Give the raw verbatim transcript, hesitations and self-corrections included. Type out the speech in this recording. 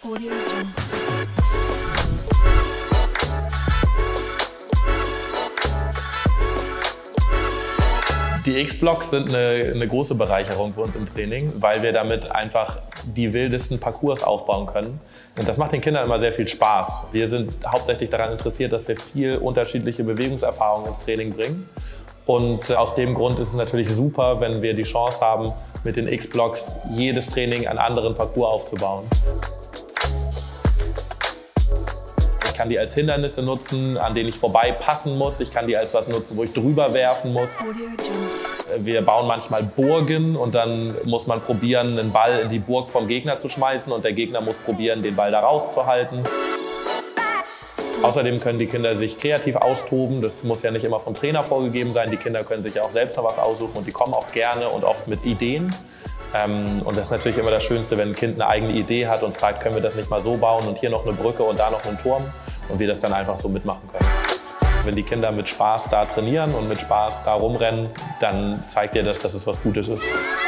Audio Jungle. Die X-Blocks sind eine, eine große Bereicherung für uns im Training, weil wir damit einfach die wildesten Parcours aufbauen können. Und das macht den Kindern immer sehr viel Spaß. Wir sind hauptsächlich daran interessiert, dass wir viel unterschiedliche Bewegungserfahrungen ins Training bringen. Und aus dem Grund ist es natürlich super, wenn wir die Chance haben, mit den X-Blocks jedes Training einen anderen Parcours aufzubauen. Ich kann die als Hindernisse nutzen, an denen ich vorbei passen muss. Ich kann die als was nutzen, wo ich drüber werfen muss. Wir bauen manchmal Burgen und dann muss man probieren, einen Ball in die Burg vom Gegner zu schmeißen und der Gegner muss probieren, den Ball da rauszuhalten. Außerdem können die Kinder sich kreativ austoben. Das muss ja nicht immer vom Trainer vorgegeben sein. Die Kinder können sich ja auch selbst noch was aussuchen und die kommen auch gerne und oft mit Ideen. Und das ist natürlich immer das Schönste, wenn ein Kind eine eigene Idee hat und fragt, können wir das nicht mal so bauen und hier noch eine Brücke und da noch einen Turm und wir das dann einfach so mitmachen können. Wenn die Kinder mit Spaß da trainieren und mit Spaß da rumrennen, dann zeigt ihr das, dass es was Gutes ist.